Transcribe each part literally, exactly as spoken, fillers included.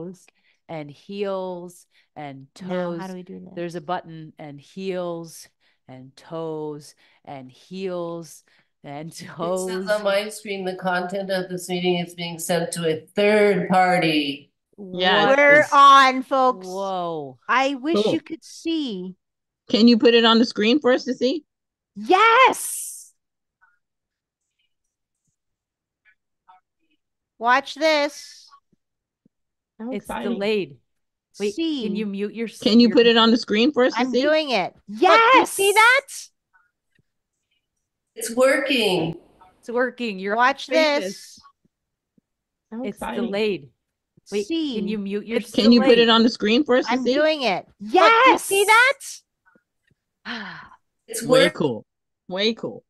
toes and heels and toes. Now, how do we do this? There's a button and heels and toes and heels and toes. It says on my screen the content of this meeting is being sent to a third party. Yeah, we're on, folks. Whoa. I wish Cool. you could see. Can you put it on the screen for us to see? Yes. Watch this. How It's exciting. delayed. Wait, See. can you mute your Can you your- put it on the screen for us to I'm see? doing it. Look, Yes. you see that? It's working. It's working. You're Watch this. How It's exciting. delayed. Wait, See. can you mute your It's Can you put it on the screen for us to I'm see? doing it. Look, Yes. you see that? It's Way working. cool. Way cool.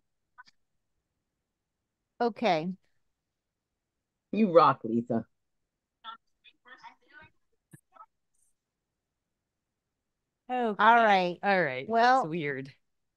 Okay. You rock, Lisa. Oh, All right. all right. Well- It's weird.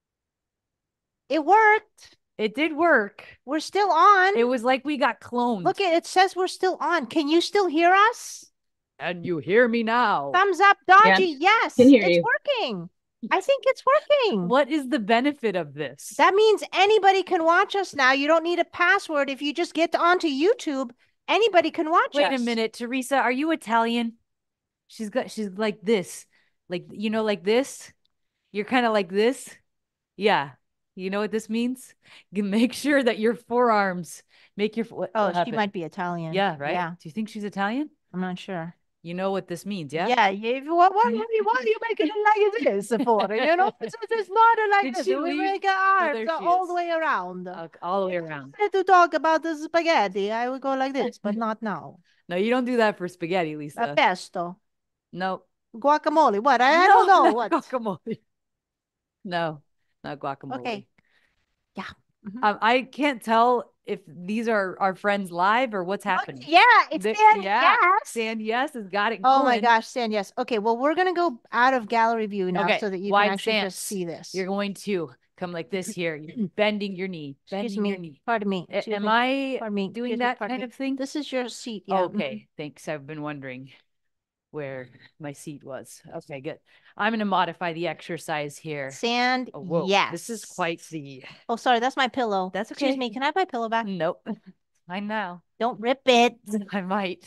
It worked. It did work. We're still on. It was like we got cloned. Look, it says we're still on. Can you still hear us? And you hear me now. Thumbs up, Dodgy. Yes, can hear it's you. working. I think it's working. What is the benefit of this? That means anybody can watch us now. You don't need a password. If you just get onto YouTube, anybody can watch Wait us. a minute, Teresa, are you Italian? She's got she's like this. Like, you know, like this. You're kind of like this. Yeah. You know what this means? You make sure that your forearms make your what, Oh, what she happened? might be Italian. Yeah, right? Yeah, Do you think she's Italian? I'm not sure. You know what this means, yeah? Yeah, yeah. What, what, what, why are you making it like this for? You know, it's, it's not like Did this. she We leave? make our Oh, arms there she all is. the way around. Okay, all the way around. To talk about the spaghetti, I would go like this, but not now. No, you don't do that for spaghetti, A Lisa. pesto, No. guacamole. What? I, I No, don't know not what. guacamole. No, not guacamole. Okay. Yeah. Mhm. Um, I can't tell if these are our friends live or what's happening. Yeah, it's The- San yeah, Yes. San Yes has got it Oh my going. gosh, San Yes. Okay, well, we're gonna go out of gallery view now Okay, so that you wide can actually just stance. see this. You're going to come like this here. You're bending your knee. Excuse Bending me. your knee. Pardon me. A- Excuse Am me. I Pardon me. doing Excuse me. that Pardon kind me. of thing? This is your seat. Yeah. mhm. Okay, thanks. I've been wondering where my seat was. Okay, good. I'm going to modify the exercise here. Sand. Oh, whoa, Yes. this is quite the. Oh, sorry. That's my pillow. That's Excuse okay. me. Can I have my pillow back? Nope. I know. Don't rip it. I might.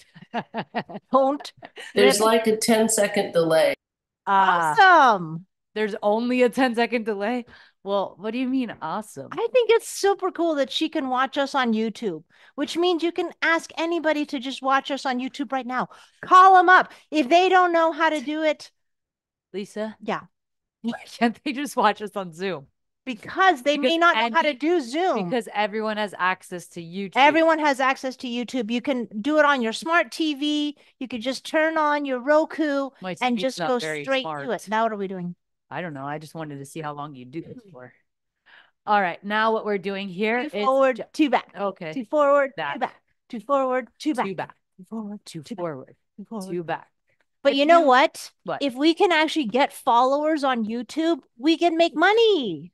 Don't. There's rip- like a ten second delay. Ah, Awesome. there's only a ten second delay. Well, what do you mean awesome? I think it's super cool that she can watch us on YouTube, which means you can ask anybody to just watch us on YouTube right now. Call them up. If they don't know how to do it, Lisa, yeah, why can't they just watch us on Zoom? because they may Because not know how any- to do Zoom. Because everyone has access to YouTube. Everyone has access to YouTube. You can do it on your smart T V. You could just turn on your Roku My and T V's just not go very straight smart. to it. Now what are we doing? I don't know. I just wanted to see how long you do this for. All right. Now what we're doing here Two is forward, two back. okay. Two forward, Back. two back. Two forward, two back. Two back. Two forward, Two two back. forward. Two forward. Two back. But If you know you- what? What? If we can actually get followers on YouTube, we can make money.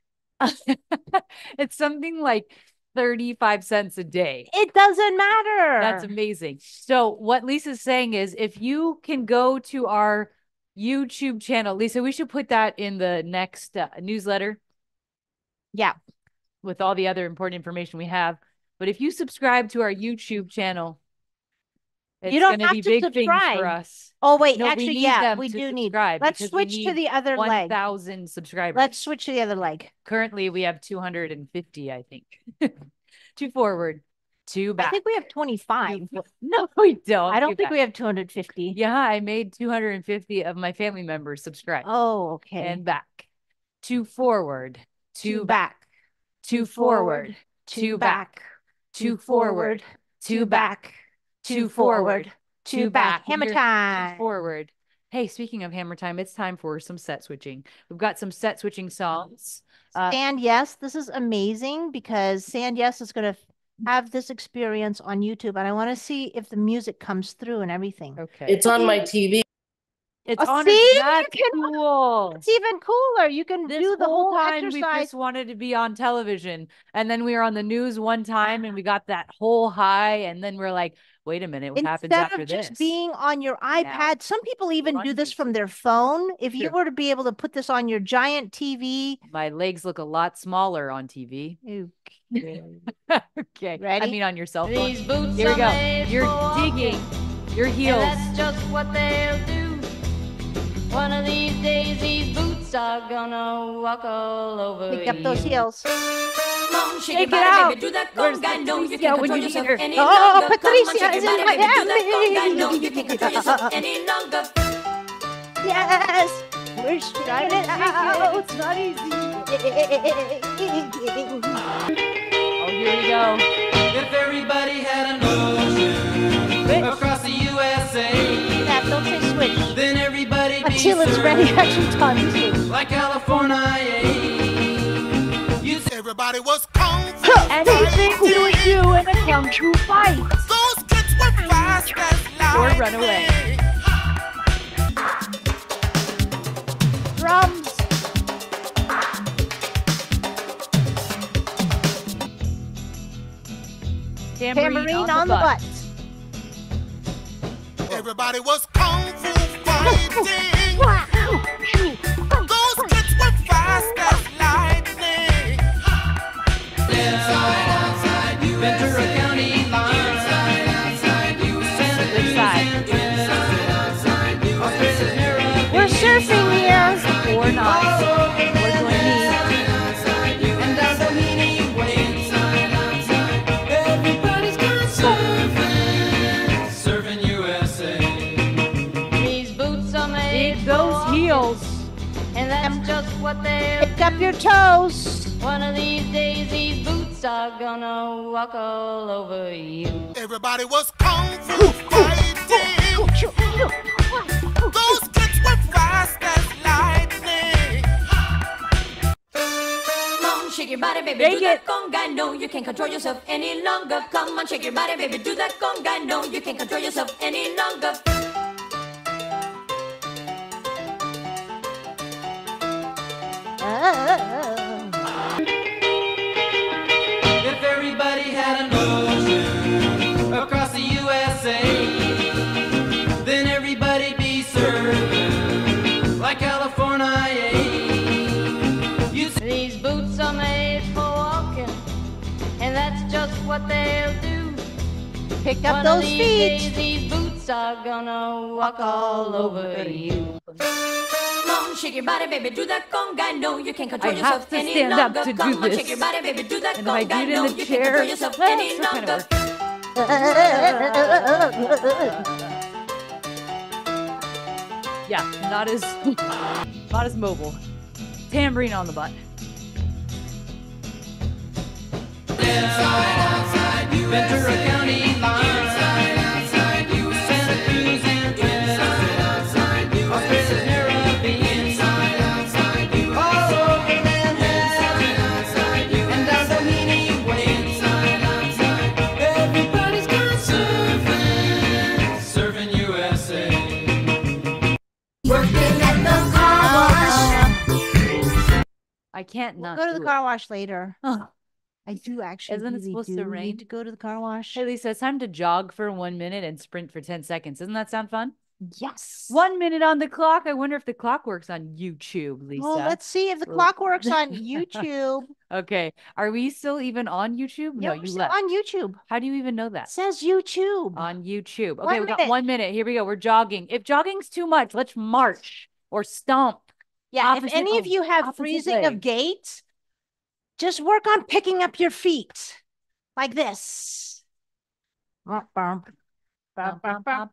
It's something like thirty-five cents a day. It doesn't matter. That's amazing. So what Lisa's saying is if you can go to our YouTube channel, Lisa, we should put that in the next uh, newsletter Yeah. with all the other important information we have. But if you subscribe to our YouTube channel, it's You don't going to have be to big things subscribe. for us. Oh, wait. No, we actually, need yeah, them we to do need. subscribe Let's because we switch to need the other leg. one thousand subscribers. Let's switch to the other leg. Currently, we have two hundred fifty, I think. Two forward, two back. I think we have twenty-five. Two fo- No, we don't. I don't Two think back. we have two hundred fifty. Yeah, I made two hundred fifty of my family members subscribe. Oh, okay. And back. Two forward, two, two back. back. Two forward, two back. Two forward, two back. Two forward, two back. Hammer Here, time. forward. Hey, speaking of hammer time, it's time for some set switching. We've got some set switching songs. Uh, Sand Yes, this is amazing because Sand Yes is going to have this experience on YouTube, and I want to see if the music comes through and everything. okay. It's on my T V. It's Oh, on see? That's You can- cool. It's even cooler. You can This do the whole whole time we exercise. just wanted to be on television, and then we were on the news one time and we got that whole high, and then we're like, Wait a minute. What happens Instead after of just this? being on your iPad, some people even on do this from YouTube. their phone. If you True. were to be able to put this on your giant T V. My legs look a lot smaller on T V. Okay. Okay. Ready? I mean, on your cell phone. These boots Here we are go. made You're for digging walking, your and heels. that's just what they'll do. One of these days, these boots are gonna walk all over Pick up those you. heels. Come on, shake Take your it body, out. baby, do that Where's conga. No, you Patricia can't when control you need yourself her? any Oh, longer. Come on, Patricia shake is your in body, baby, do that conga. Miami. No, you can't control yourself any longer. Yes, we're trying it out. It's not easy. Oh, here we go. If everybody had an ocean across the U S A, That, don't say switch. then everybody'd be Until it's ready, served actually time to switch. like California. You say Everybody was kung fu Anything you would do in a kung fu fight. Those kids were fast as Or lightning. run away. Drums. Tambourine, Tambourine on the butt. Everybody was kung fu fighting. Those kids were fast as lightning. inside, outside, Ventura County line. Inside, outside, Santa Which Cruz side? and Inside, outside, Australia's Caribbean. We're surfing here. Or not. Or join me. And down Doheny Way. Inside, outside, everybody's gone surfing. Surfing U S A. These boots are made Dig for those walking, heels. and that's just what they'll Pick up your toes. One of these days, these boots are gonna walk all over you. Everybody was kung fu fighting. Those kids were fast as lightning. Come on, shake your body, baby, Shake do that it. conga. No, you can't control yourself any longer. Come on, shake your body, baby, do that conga. No, you can't control yourself any longer. If everybody had an ocean across the U S A, then everybody'd be served like California. You say These boots are made for walking, and that's just what they'll do. Pick up One of those these feet. days, these boots are gonna walk all over you. Come on, shake your body, baby, do that conga. No, you can't control I yourself have to any stand up longer. to do Come on, this. shake your body, baby, do that And if I conga. do it No, in the you chair, can't control yourself well, any still kinda longer. works. Yeah, not as not as mobile. Tambourine on the butt. inside, outside, Ventura County line. Inside, outside, Santa Cruz and Inside, outside, Australia's Caribbean. Inside, outside, all over Manhattan. Inside, and down Doheny Way. Inside, outside, everybody's gone surfing. Surfing U S A. Working at the car wash. I can't We'll not go to the do car wash later. it. Oh. I do actually Isn't it really supposed to do rain? need to go to the car wash. Hey Lisa, it's time to jog for one minute and sprint for ten seconds. Doesn't that sound fun? Yes. One minute on the clock. I wonder if the clock works on YouTube, Lisa. Well, let's see if the Well- clock works on YouTube. Okay. Are we still even on YouTube? Yeah, No, we're you still left. on YouTube. How do you even know It that? says YouTube. On YouTube. Okay, One we got minute. one minute. Here we go. We're jogging. If jogging's too much, let's march or stomp. Yeah, if opposite any of of- you have opposite freezing leg. of gait, just work on picking up your feet like this. Bum, bum, bum, bum,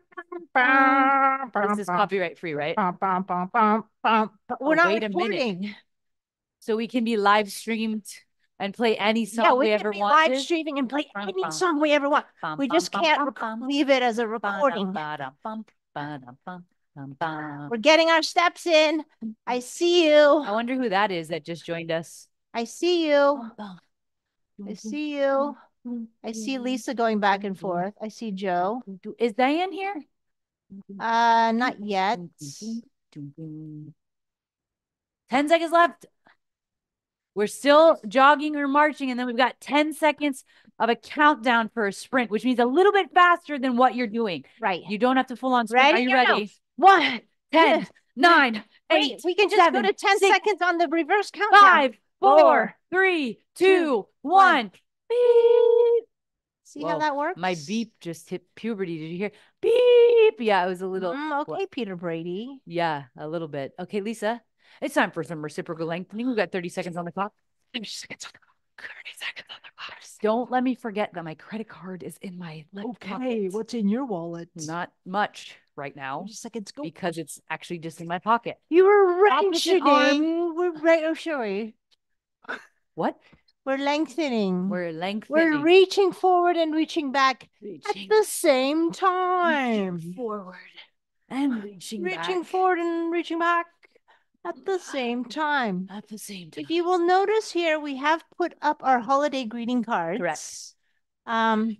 This is copyright free, right? But we're Oh, not wait a minute. recording. So we can be live streamed and play any song Yeah, we, we ever can be want live to. streaming and play Bum, any bum. song we ever want. Bum, We bum, just bum, can't bum, rec- bum. leave it as a Ba-dum, recording. ba-dum, bum, ba-dum, bum, bum, bum. We're getting our steps in. I see you. I wonder who that is that just joined us. I see you. Bum, bum. I see you. I see Lisa going back and forth. I see Joe. Is Diane here? Uh, not yet. Ten seconds left. We're still jogging or marching, and then we've got ten seconds of a countdown for a sprint, which means a little bit faster than what you're doing. Right. You don't have to full on sprint. Ready Are you or no? ready? One, ten, nine, Wait, eight, we can just seven, go to ten six, seconds on the reverse countdown. five, four, Four, three, two, two, one. one. Beep. See Whoa, how that works? my beep just hit puberty. Did you hear? Beep. Yeah, it was a little. Mm, okay, what- Peter Brady. Yeah, a little bit. Okay, Lisa, it's time for some reciprocal lengthening. We've got thirty seconds on the clock. thirty seconds on the clock. thirty seconds on the clock. Don't let me forget that my credit card is in my left pocket. what's in your wallet? Not much right now thirty seconds go. because it's actually just in my pocket. You were Opposite arm. lengthening. We're right. Oh, sorry. What? We're lengthening. We're lengthening. We're reaching forward and reaching back reaching, at the same time. reaching forward and reaching Reaching back forward and reaching back at the same time. at the same time. If you will notice here, we have put up our holiday greeting cards. Correct. Um,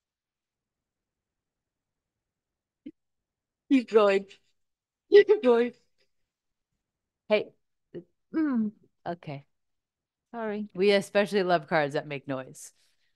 Keep going. Keep going. Hey, mm, okay. sorry. We especially love cards that make noise.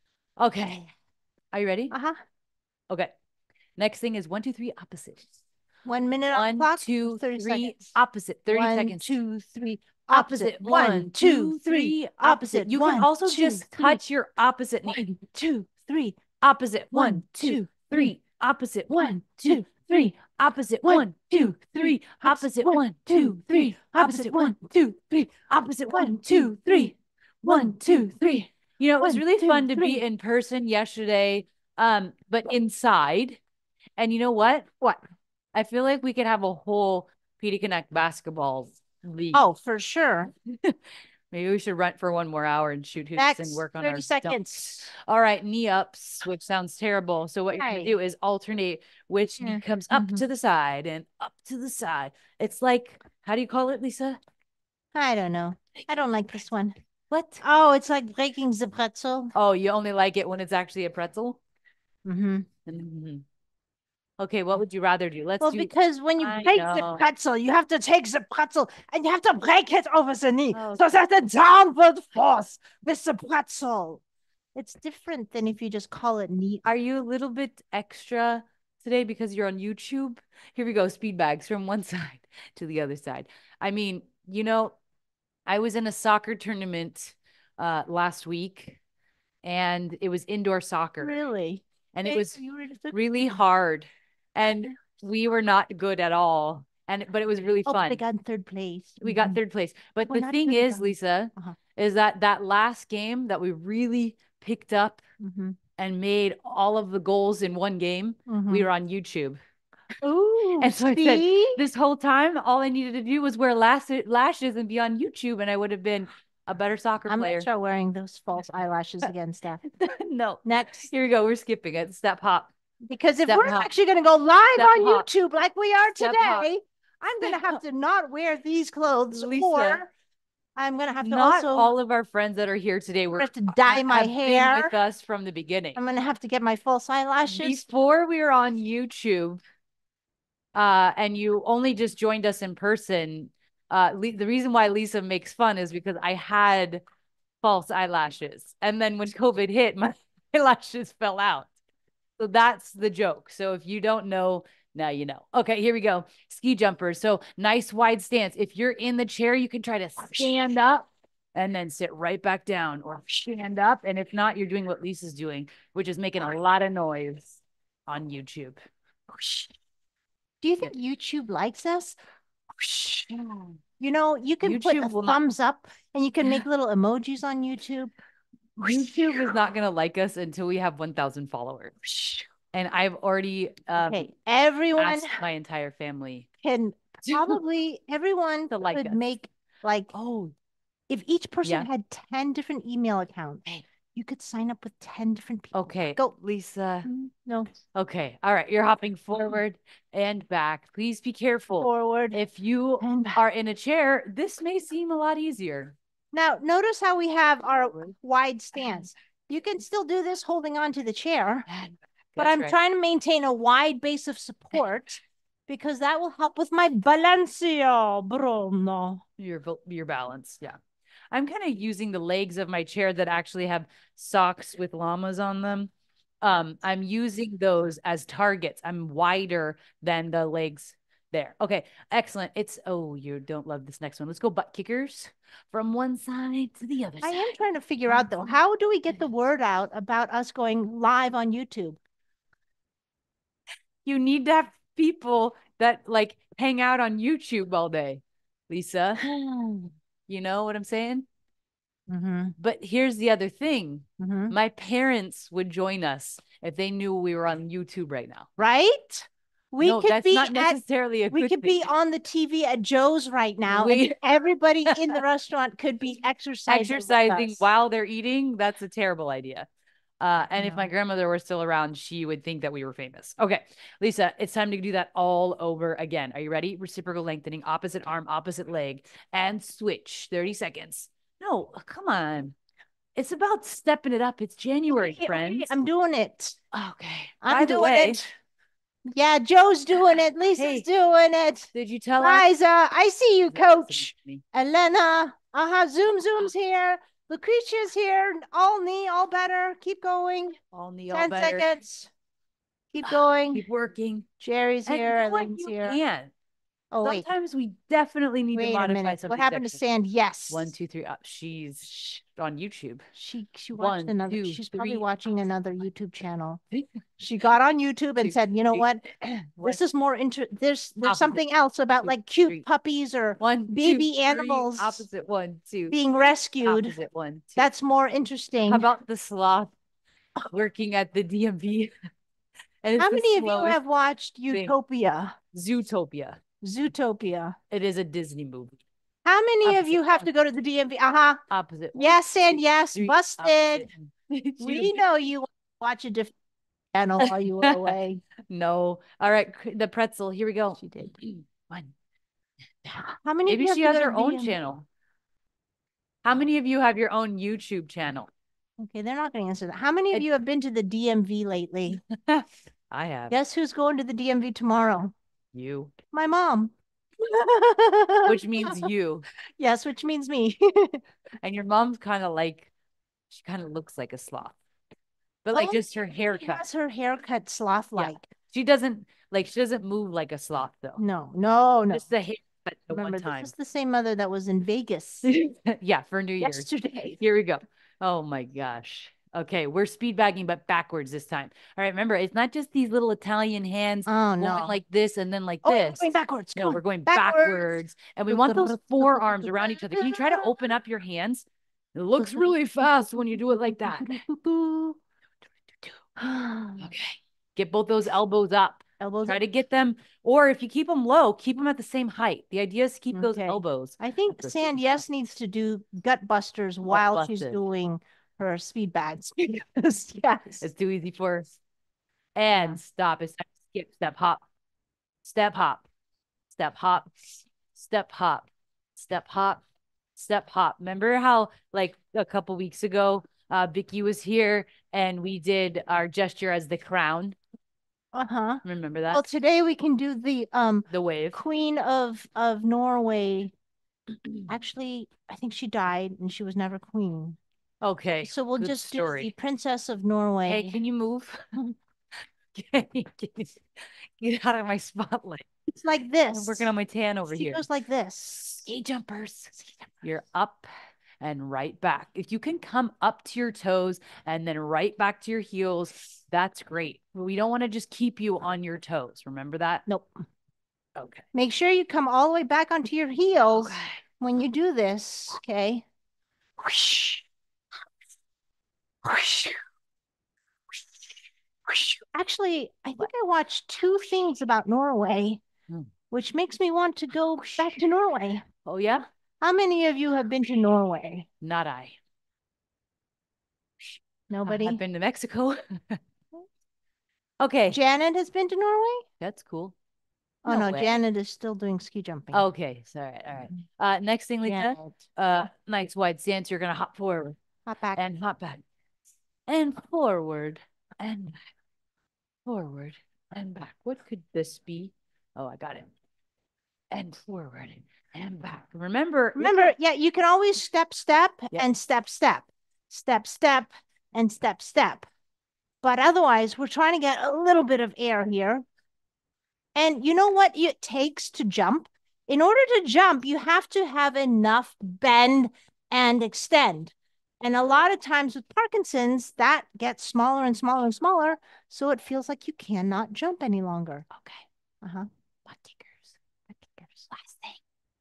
Okay. Are you ready? Uh-huh. Okay. Next thing is one, two, three, opposite. One minute on One, the clock. two, thirty three, seconds. opposite. thirty One, seconds. two, three, Opposite. opposite. One, two, three, opposite. You can One, also two, just three. touch your opposite knee. One, two, three. Opposite. One, One, two, two, three. Opposite. One, One, two, two, three. Opposite. One, One, two, three. Opposite. One, two, three. Opposite. One, two, three. Opposite. One, two, three. One, two, three. You know, it was One, really two, fun to three. be in person yesterday, um, but inside. And you know what? What? I feel like we could have a whole P D Connect basketball league. Oh, for sure. Maybe we should run for one more hour and shoot hoops Next, and work on thirty our seconds. dunks. All right, knee ups, which sounds terrible. So what you're Right. gonna do is alternate which Yeah. knee comes up Mhm. to the side and up to the side. It's like, how do you call it, Lisa? I don't know. I don't like this one. What? Oh, it's like breaking the pretzel. Oh, you only like it when it's actually a pretzel? Mm-hmm. Mhm. Okay, what would you rather do? Let's Well, do because when you I break know. the pretzel, you have to take the pretzel and you have to break it over the knee. Oh, So there's a downward force with the pretzel. It's different than if you just call it knee. Are you a little bit extra today because you're on YouTube? Here we go, speed bags from one side to the other side. I mean, you know, I was in a soccer tournament uh last week and it was indoor soccer Really? and it Hey, was you really took- really hard and we were not good at all. And but it was really Oh, fun. they got in third place. We got Mhm. third place. But We're the not thing good is, enough. Lisa, Uh-huh. is that that last game that we really picked up Mhm. and made all of the goals in one game, we Mhm. were on YouTube. Ooh, And so I said, see? this whole time, all I needed to do was wear las- lashes and be on YouTube, and I would have been a better soccer I'm player. gonna start wearing those false eyelashes again, Steph. No. Next. Here we go. We're skipping it. Step hop. Because if Step we're hop. actually going to go live Step on hop. YouTube like we are Step today, hop. I'm going to Step have hop. to not wear these clothes, Lisa, or I'm going to have to Not also all of our friends that are here today were have to dye my have been hair. with us from the beginning. I'm going to have to get my false eyelashes. Before we were on YouTube, uh, and you only just joined us in person, uh, Le- the reason why Lisa makes fun is because I had false eyelashes. And then when COVID hit, my eyelashes fell out. So that's the joke. So if you don't know, now you know. Okay, here we go. Ski jumpers. So nice wide stance. If you're in the chair, you can try to stand up and then sit right back down or stand up. And if not, you're doing what Lisa's doing, which is making a lot of noise on YouTube. Do you think YouTube likes us? You know, you can put a YouTube will not- thumbs up and you can make little emojis on YouTube. YouTube is not going to like us until we have one thousand followers. And I've already um, Okay, everyone asked my entire family. can probably, everyone To like could us. make like, Oh, if each person Yeah. had ten different email accounts, you could sign up with ten different people. okay. Go. Lisa. Mm, No, Okay. All right. You're hopping forward and back. Please be careful. forward. If you and back. are in a chair, this may seem a lot easier. Now, notice how we have our wide stance. You can still do this holding on to the chair, but That's I'm right. trying to maintain a wide base of support because that will help with my balancia, Bruno. Your vo- your balance. Yeah. I'm kind of using the legs of my chair that actually have socks with llamas on them. Um, I'm using those as targets. I'm wider than the legs there. Okay, excellent. It's, oh, you don't love this next one. Let's go butt kickers from one side to the other I side. am trying to figure out though, how do we get the word out about us going live on YouTube? You need to have people that like hang out on YouTube all day, Lisa. You know what I'm saying? Mm-hmm. But here's the other thing. Mm-hmm. My parents would join us if they knew we were on YouTube right now. Right? We No, could that's be not at, necessarily a we good could thing. be on the T V at Joe's right now, We- and everybody in the restaurant could be exercising. with Exercising us. while they're eating, that's a terrible idea. Uh, and if No. my grandmother were still around, she would think that we were famous. Okay, Lisa, it's time to do that all over again. Are you ready? Reciprocal lengthening, opposite arm, opposite leg, and switch. thirty seconds. No, come on. It's about stepping it up. It's January, Okay, okay, friends. I'm doing it. Okay. I'm By the doing way, it. Yeah, Joe's doing it. Lisa's Hey, doing it. did you tell her? Liza, I see you, coach. Me. Elena, uh-huh, Zoom Zoom's here. Lucretia's here. All knee, all better. Keep going. All knee, all Ten better. seconds. Keep going. Keep working. Jerry's And here. you know what? Elaine's You here. can. Oh, wait. Sometimes we definitely need to Wait a modify minute. something. What happened to Sand? Yes. One, two, three. Up. She's on YouTube. She she watched One, another. two, She's probably three. watching another YouTube channel. She got on YouTube and Two, said, "You know three. what? One, This is more inter. There's there's Opposite. something else about Two, like cute three. puppies or one, baby two, three. animals Opposite. One, two. being rescued. Opposite. One, two. That's more interesting." How about the sloth working at the D M V? And it's How the many of you slowest have watched thing. Utopia? Zootopia. Zootopia. It is a Disney movie. How many of Opposite. you have to go to the D M V? Uh-huh. Opposite. Yes and two, yes. three. Busted. Opposite. We know you watch a different channel while you were away. No. All right. cr- The pretzel. Here we go. She did. One. How many of Maybe you have she to has go to her own D M V? channel. How many of you have your own YouTube channel? Okay, they're not going to answer that. How many of It- you have been to the D M V lately? I have. Guess who's going to the D M V tomorrow? You. My mom. Which means you. Yes, which means me. And your mom's kind of like, she kind of looks like a sloth. But like Oh, just her She haircut. has her haircut sloth-like. She doesn't, like, she doesn't move like a sloth though. No, no, no. Just the haircut at Remember, one time. this is the same mother that was in Vegas Yeah, for New Year's. yesterday. Here we go. Oh my gosh. Okay, we're speed bagging, but backwards this time. All right, remember, it's not just these little Italian hands Oh, going no. like this and then like Oh, we're this. going backwards. No, Come we're on. going Backwards. backwards. And we want those forearms around each other. Can you try to open up your hands? It looks really fast when you do it like that. Okay. Get both those elbows up. Elbows Try up. to get them, or if you keep them low, keep them at the same height. The idea is to keep those Okay. elbows. I think at the Sand, same yes, needs to do gut busters while she's busted. doing her speed bags. Yes, yes. It's too easy for her. And Yeah. stop. It's time to skip. Step hop. Step hop. Step hop. Step hop. Step hop. Step hop. Remember how like a couple weeks ago, uh, Vicky was here and we did our gesture as the crown. Uh-huh. Remember that? Well, today we can do the um the wave. Queen of of Norway. Actually, I think she died and she was never queen. Okay. So we'll good just story. do the Princess of Norway. Hey, can you move? Get get out of my spotlight. It's like I'm this. working on my tan over She here. goes like this. Ski jumpers. You're up and right back. If you can come up to your toes and then right back to your heels, that's great. But we don't want to just keep you on your toes. Remember that? Nope. Okay. Make sure you come all the way back onto your heels Okay. when you do this, okay? Whoosh. Whoosh. Whoosh. Actually, I think I watched two things about Norway, Hmm. which makes me want to go back to Norway. Oh, yeah? How many of you have been to Norway? Not I. Nobody? I've been to Mexico. Okay. Janet has been to Norway? That's cool. Oh, No no, way. Janet is still doing ski jumping. Okay. So, all right. All right. Uh, next thing, Lisa. Janet. Uh, nice wide stance. You're going to hop forward Hop back. and hop back and forward and back. Forward and back. What could this be? Oh, I got it. and forward and back. Remember, Remember, yeah, you can always step, step, Yep. and step, step, step, step, and step, step. But otherwise, we're trying to get a little bit of air here. And you know what it takes to jump? In order to jump, you have to have enough bend and extend. And a lot of times with Parkinson's, that gets smaller and smaller and smaller. So it feels like you cannot jump any longer. okay, Uh-huh. butt kickers. Butt kickers. Last thing.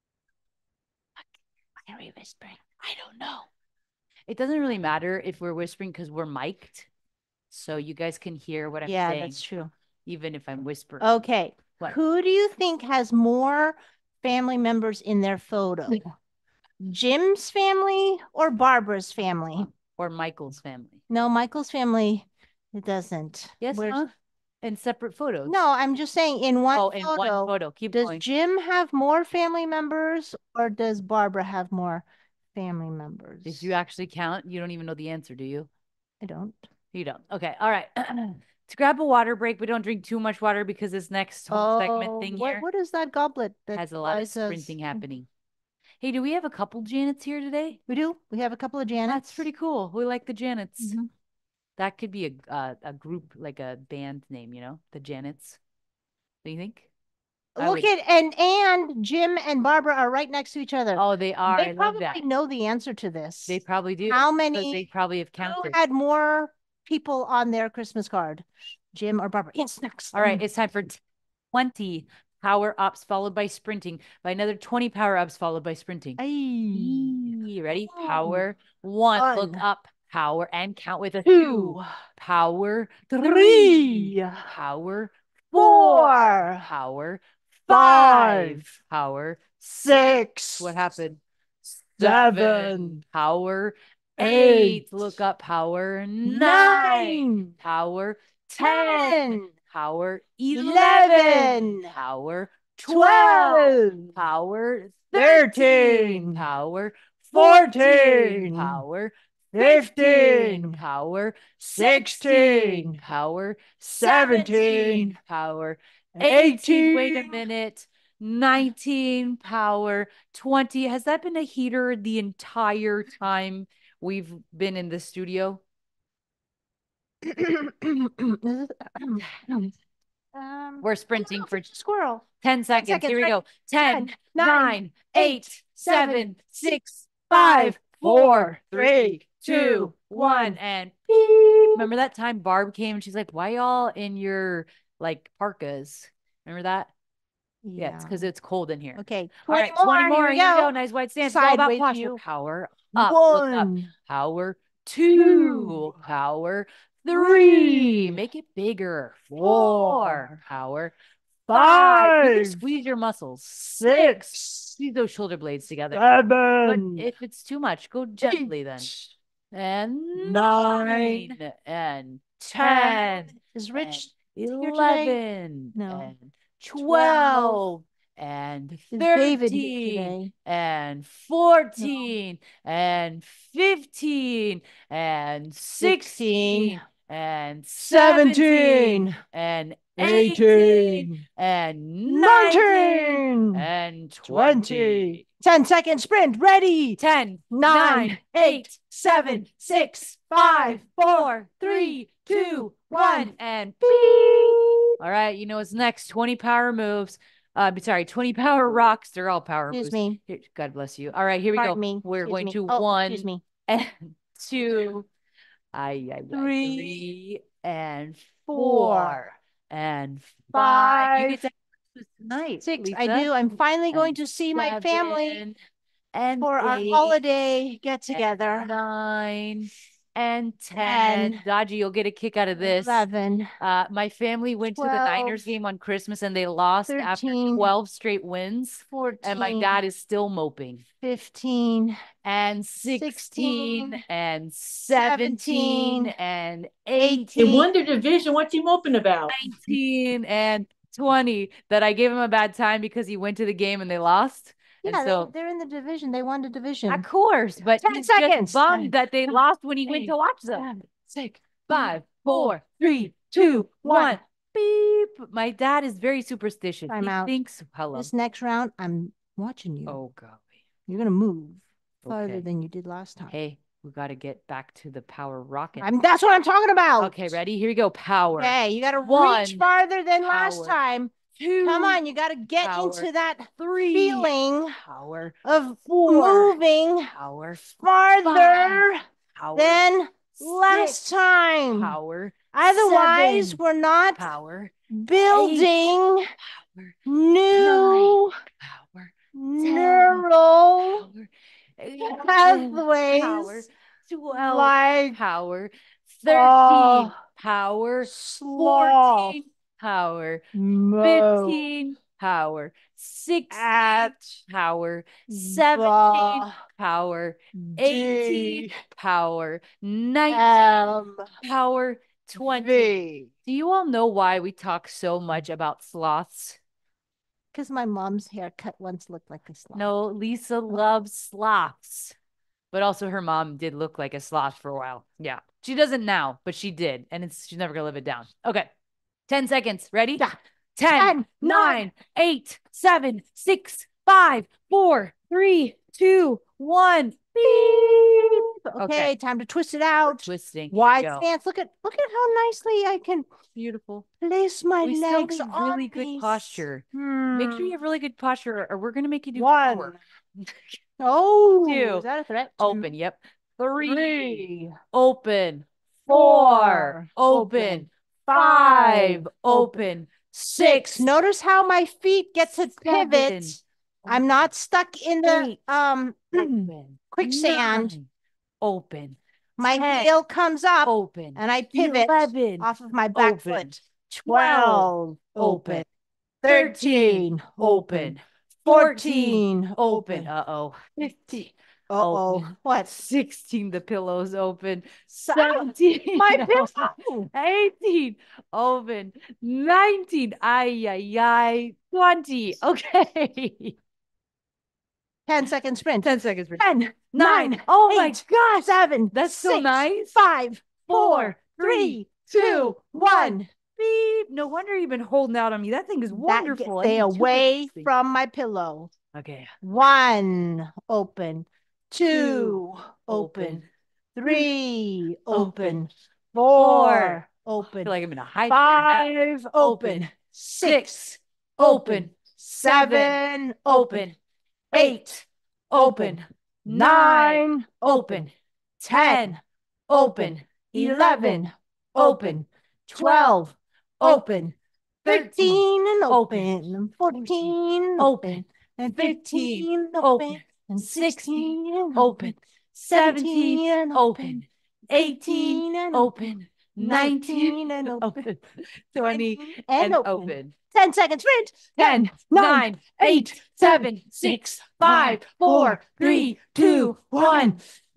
Why are we whispering? I don't know. It doesn't really matter if we're whispering because we're mic'd. So you guys can hear what I'm Yeah, saying, that's true. even if I'm whispering. Okay. What? Who do you think has more family members in their photo? Jim's family or Barbara's family? Or Michael's family. No, Michael's family, it doesn't. Yes, Where's- huh? In separate photos. No, I'm just saying in one Oh, in photo, one photo. Keep does going. Jim have more family members or does Barbara have more family members? If you actually count, you don't even know the answer, do you? I don't. You don't. Okay. All right. To grab a water break, but don't drink too much water because this next whole segment Oh, thing what, here what is that goblet that has a lot of Liza's- sprinting happening. Hey, do we have a couple Janets here today? We do. We have a couple of Janets. That's pretty cool. We like the Janets. Mhm. That could be a uh, a group, like a band name, you know, the Janets. Do you think? I Look would- at and and Jim and Barbara are right next to each other. Oh, they are. They I love probably that. know the answer to this. They probably do. How 'cause many- They probably have Who counted. had more people on their Christmas card? Jim or Barbara? Yes, next. All right, it's time for twenty power ups followed by sprinting, by another twenty power ups followed by sprinting. Ay. You ready? One. Power one. Look One. up. Power and count with a Two. two. Power Three. three. Power Four. Power Five. five. Power Six. What happened? Seven. Power Eight. eight. Look up. Power nine. Nine. Power ten. Ten. Power eleven. Eleven. Power twelve. Twelve. Power Thirteen. Power Fourteen. Power Fifteen. Power Sixteen. Power Seventeen. Power eighteen. Wait a Eighteen. minute. nineteen. Power twenty. Has that been a heater the entire time we've been in the studio? um, We're sprinting for squirrel. ten seconds. seconds, Here we right? go. ten, ten, nine, nine, eight, seven, seven, six, five, five, four, four, three, three, two, two, one, one. and beep. Remember that time Barb came and she's like, why y'all in your like parkas? Remember that? Yeah, it's because it's cold in here. Okay. All right, twenty more. twenty more. Here we Here we go. go. Nice wide stance. It's all about Sideways posture. view. Power up. Look up. One. Power two. Power three. Make it bigger. Four. Power five. You can Five. squeeze your muscles. Six. Squeeze those shoulder blades together. But Seven. if it's too much, go gently then. Eight. And Nine. nine. And ten. Is Rich and here today? eleven. No. And twelve. And Is David here thirteen. today? And fourteen. And fifteen. And sixteen. And seventeen. Seventeen. And eighteen. Eighteen. And nineteen. Nineteen. And Twenty. twenty. Ten second sprint. Ready. ten, Nine, nine, eight, seven, six, five, four, three, two, one, and beep. All right, you know what's next? twenty power moves. Uh, sorry, twenty power rocks. They're all power Excuse moves. me. Here, God bless you. All right, here we Pardon go. me. We're Excuse going me. to Oh, one Excuse me. and two, I, I, Three. three and Four. four and five. You get to have tonight, Six. Lisa. I do. I'm finally going And to see my family seven and for our eight. holiday get together. Nine and ten. Ten. Dodgy, you'll get a kick out of this. Eleven. Uh, my family went to the Niners twelve, game on Christmas and they lost after thirteen, twelve straight wins. Fourteen. And my dad is still moping. Fifteen. And sixteen, Sixteen, and seventeen, seventeen, and eighteen. eighteen, In Wonder Division, what you moping about? nineteen, and twenty. That I gave him a bad time because he went to the game and they lost. Yeah, and so they, they're in the division. They won the division. of course, but Ten he's seconds. just bummed that they lost when he went eight, to watch them. seven, Six, five, four, three, two, one. beep. My dad is very superstitious. Time he out. thinks, hello. This next round, I'm watching you. Oh, golly. You're gonna move farther Okay. than you did last time. Hey, we got to get back to the power rocket. I'm, that's what I'm talking about. Okay, ready? Here we go. Power. Okay, you got to One, reach farther than last power. time. Two. Come on, you got to get power. into that Three. feeling Power. of Four. moving Power. farther Five. Power. than last Six. time. Power. Otherwise, Seven. we're not Power. building Power. new Power. neural Power. pathways Power. Twelve. like Power. Thirteen. oh, Power. sloth Fourteen. Power. mode Fifteen. Power. Sixteen. at Power. Seventeen. the Power. Eighteen. D Power. Nineteen. M Power. Twenty. V. Do you all know why we talk so much about sloths? Because my mom's haircut once looked like a sloth. No, Lisa loves sloths. But also her mom did look like a sloth for a while. Yeah. She doesn't now, but she did. And it's she's never gonna live it down. Okay. ten seconds. Ready? Yeah. ten, Ten, nine, eight, seven, six, five, four, three, two, one. Beep. Okay, Okay. time to twist it out. Twisting. Wide Go. stance. Look at look at how nicely I can Beautiful. place my We still legs need on really good these. posture. Make sure Hmm. you have really good posture, or we're gonna make you do One. four. Oh, Two. is that a threat? Open. Yep. Three. Three. Open. Four. Four. Open. Open. Five. Five. Open. Six. Six. Notice how my feet get to pivot. Seven. I'm not stuck in the Eight. um Open. quicksand. Nine. Open. My Ten. heel comes up Open. and I pivot Eleven. off of my back Open. foot. Twelve. Open. Thirteen. Open. Fourteen. Open. Uh-oh. Fifteen. Uh-oh. Open. What? sixteen. The pillow's open. So- seventeen. My no. pillow. eighteen. Open. nineteen. Ay, ay, ay. twenty. Okay. Ten second sprint. ten seconds. For Ten. Nine. Nine. Oh my eight, gosh. Seven. That's so six, nice. Five. Four, Four. Three. Two. One. Beep. No wonder you've been holding out on me. That thing is That wonderful. I stay need two of away these things. from my pillow. Okay. One. Open. Two. Open. Open. Three. Open. Open. Four. I Open. feel like I'm in a high. Five. Open. Six. Open. Seven. Open. Eight. Open. Nine. Nine. Open. Ten. Open. Eleven. Open. Twelve. Open. Thirteen and open. Fourteen. Open. And fifteen. Open. And sixteen. Open. Seventeen. and Open. Eighteen. and Open. Nineteen. Nineteen and open. Open. Twenty. And And open. open. Ten seconds sprint. Ten. Nine. Eight. Seven. Six. Five. Four. Three. Two. One.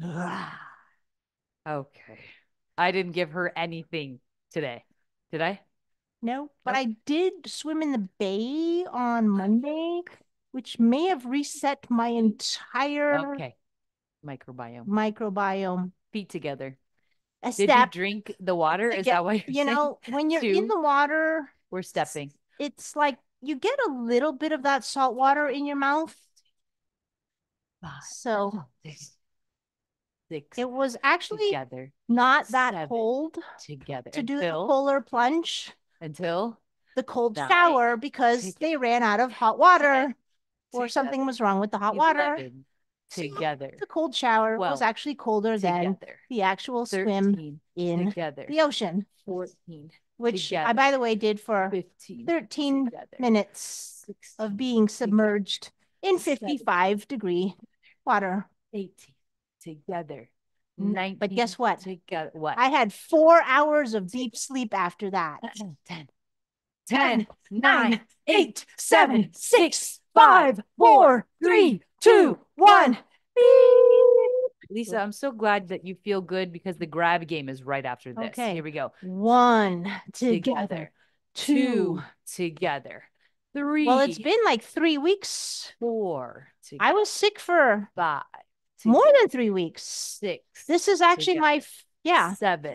Okay. I didn't give her anything today. Did I? No, but Nope. I did swim in the bay on Monday, which may have reset my entire Okay. Microbiome. microbiome. Feet together. A Did step. you drink the water? Is Yeah, that why you're you saying? know, when you're Two. in the water, We're stepping. it's like you get a little bit of that salt water in your mouth. Five. So Six. Six. it was actually Together. not that Seven. cold Together. to do the until, polar plunge, until the cold Nine. shower, because Together. they ran out of hot water or Together. something was wrong with the hot water. eleven. So Together. The cold shower was Twelve. actually colder than Together. the actual swim Thirteen. in Together. the ocean, Fourteen. which I, Together. by the way, did for Fifteen. thirteen Together. minutes Sixteen. of being submerged in fifty-five degree water. Eighteen. Together. N- Nineteen. but guess what? Together. What? I had four hours of deep sleep after that. Ten. Ten, nine, nine, eight, seven, six, five, four, three, two, one. Lisa, I'm so glad that you feel good because the grab game is right after this. Okay. Here we go. One together, Together. two. Two together. Three. Well, it's been like three weeks. four. Together. I was sick for Five. more together, than three weeks. Six. This is actually together, my, f- yeah, Seven.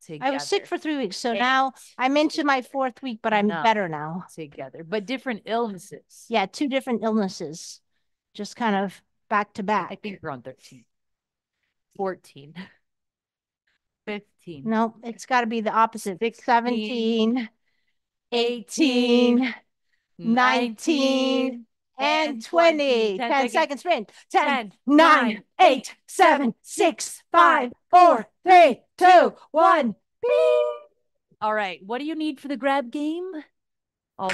together. I was sick for three weeks. So Eight. now I'm into my fourth week, but I'm Nine. better now. Together, but different illnesses. Yeah, two different illnesses, just kind of back to I back. think we're on thirteen. fourteen. fifteen. No, it's got to be the opposite. sixteen, seventeen, eighteen, eighteen, nineteen, and twenty. ten ten seconds. seconds sprint. ten, ten, nine, eight, seven, six, five, four, three, two, one. Beep. All right. What do you need for the grab game? Oh,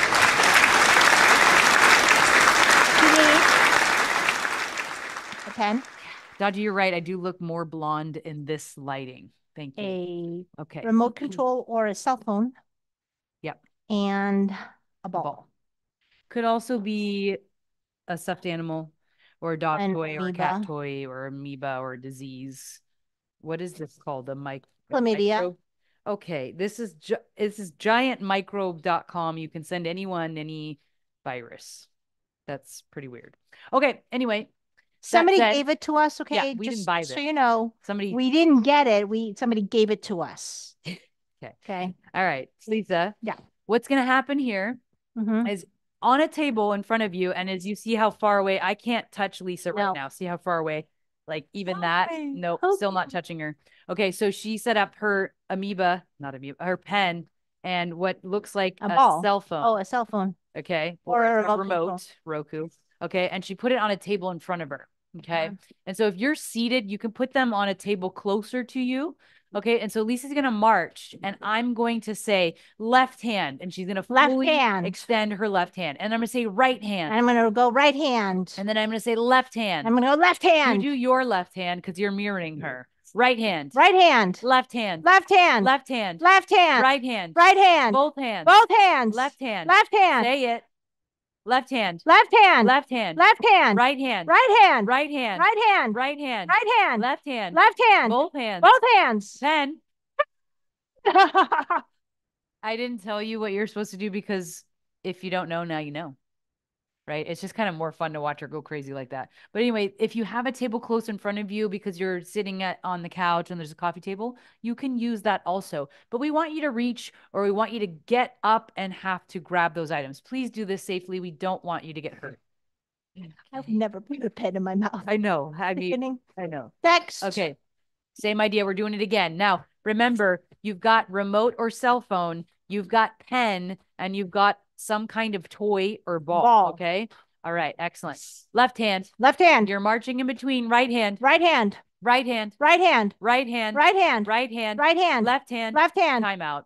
A pen, Dodgy, you're right. I do look more blonde in this lighting. Thank you. a Okay. remote control or a cell phone. Yep. And a ball. Ball. Could also be a stuffed animal or a dog An toy or a cat amoeba. toy or amoeba or a disease. What is this called? The mic Chlamydia. microbe? Okay, this is gi- this is giant microbe dot com. You can send anyone any virus. That's pretty weird. Okay, anyway, Somebody said- gave it to us, okay? we didn't Just buy so this. you know, somebody we didn't get it. We somebody gave it to us. Okay. Okay. All right, Lisa. Yeah. What's gonna happen here Mm-hmm. is on a table in front of you, and as you see how far away, I can't touch Lisa right No. now. See how far away? Like even that? Hi. Nope, Help still not me. touching her. Okay, so she set up her amoeba, not amoeba, her pen, and what looks like A a, ball. cell phone. Oh, a cell phone. Okay, Or a remote remote, control. Roku. Okay, and she put it on a table in front of her. Okay, Uh-huh. and so if you're seated, you can put them on a table closer to you. Okay, and so Lisa's gonna march, and I'm going to say left hand, and she's gonna Left fully hand. extend her left hand, and I'm gonna say right hand, I'm gonna go right hand. and then I'm gonna say left hand. I'm gonna go left You hand. do your left hand because you're mirroring her. Right hand, Right hand. left hand, Left hand. left hand, Left hand. right hand, Right hand. both hands, Both hands. left hand. Left hand. Say it. Left hand, Left hand. left hand, Left hand. right hand, Right hand. right hand, Right hand. right hand, Right hand. left hand, Left hand. both hands, Both hands. pen. I didn't tell you what you're supposed to do because if you don't know, now you know. Right? It's just kind of more fun to watch her go crazy like that. But anyway, if you have a table close in front of you because you're sitting at on the couch and there's a coffee table, you can use that also. But we want you to reach or we want you to get up and have to grab those items. Please do this safely. We don't want you to get hurt. I would never put a pen in my mouth. I know. I Are you mean, kidding? I know. Next. Okay. Same idea. We're doing it again. Now, remember, you've got remote or cell phone, you've got pen, and you've got some kind of toy or ball. Ball. Okay. All right. Excellent. Left hand. Left hand. You're marching in between right hand, Right hand. right hand, Right hand. right hand, Right hand. right hand, Right hand. left hand, Left hand. time out.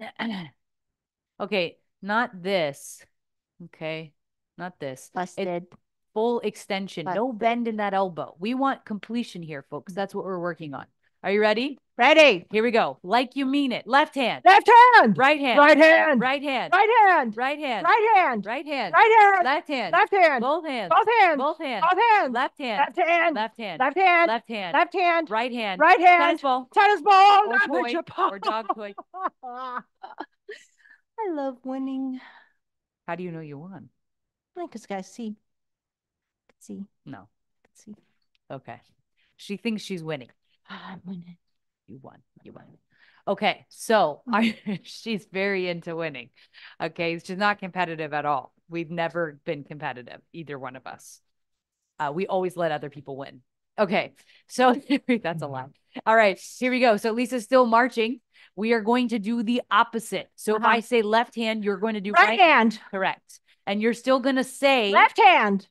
Okay. Not this. Okay. Not this. Busted. Full extension. No Busted. bend in that elbow. We want completion here, folks. That's what we're working on. Are you ready? Ready. Here we go. Like you mean it. Left hand. Left hand. Right hand. Right hand. Right hand. Right hand. Right hand. Right hand. Right hand. Right hand. Left hand. Left hand. Both hands. Both hands. Both hands. Both hands. Left hand. Left hand. Left hand. Left hand. Left hand. Left hand. Right hand. Right hand. Tennis ball. Tennis ball. Or Not the toy. chip. Or dog toy. I love winning. How do you know you won? Because guys see. See. No. See. Okay. She thinks she's winning. I'm winning. You won. You won. Okay. So I, she's very into winning. Okay. She's not competitive at all. We've never been competitive, either one of us. Uh, we always let other people win. Okay. So that's a lie. All right. Here we go. So Lisa's still marching. We are going to do the opposite. So if Uh-huh. I say left hand, you're going to do Right, right. hand. Correct. And you're still going to say. Left hand.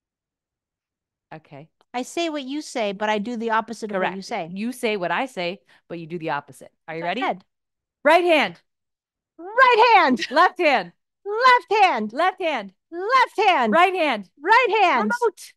Okay. I say what you say, but I do the opposite of Correct. what you say. You say what I say, but you do the opposite. Are you Go ready? ahead. Right hand. Right hand. Left hand. Left hand. Left hand. Left hand. Right hand. Right hand.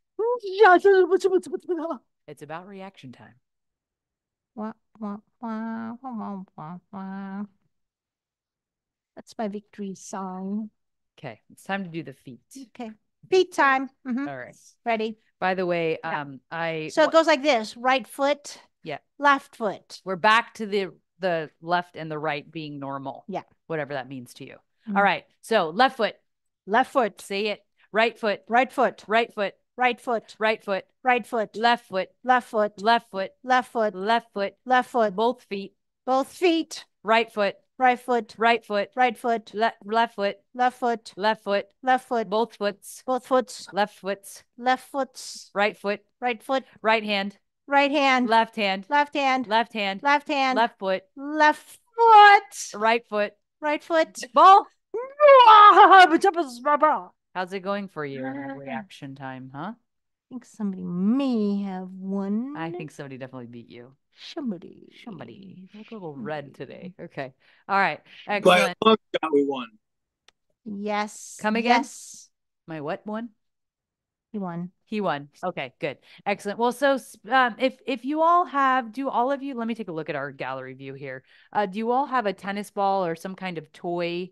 Remote. It's about reaction time. Wah, wah, wah, wah, wah, wah, wah. That's my victory song. Okay. It's time to do the feet. Okay. Feet time. Mhm. All right. Ready? By the way, Yeah. um, I So it goes like this: right foot. Yeah. Left foot. we're back to the the left and the right being normal. Yeah. Whatever that means to you. Mhm. All right. So left foot. Left foot. Say it. Right foot. Right foot. Right foot. Right foot. Right foot. Right foot. Left foot. Left foot. Left foot. Left foot. Left foot. Left foot. Both feet. Both feet. Right foot. Right foot. Right foot. Right foot. Le left foot. Left foot. Left foot. Left foot. Both foots. Both foots. Left foots. Left foots. Right foot. Right foot. Right hand. Right hand. Left hand. Left hand. Left hand. Left hand. Left foot. Left foot. Right foot. Right foot. Ball. I How's it going for you in reaction time, huh? think somebody may have won. I think somebody definitely beat you. somebody. Somebody. You look a little red today. Okay. All right. By a Excellent. long shot, we won. Yes. Come again? Yes. My what one? He won. He won. Okay, good. Excellent. Well, so um, if if you all have, do all of you, let me take a look at our gallery view here. Uh, do you all have a tennis ball or some kind of toy?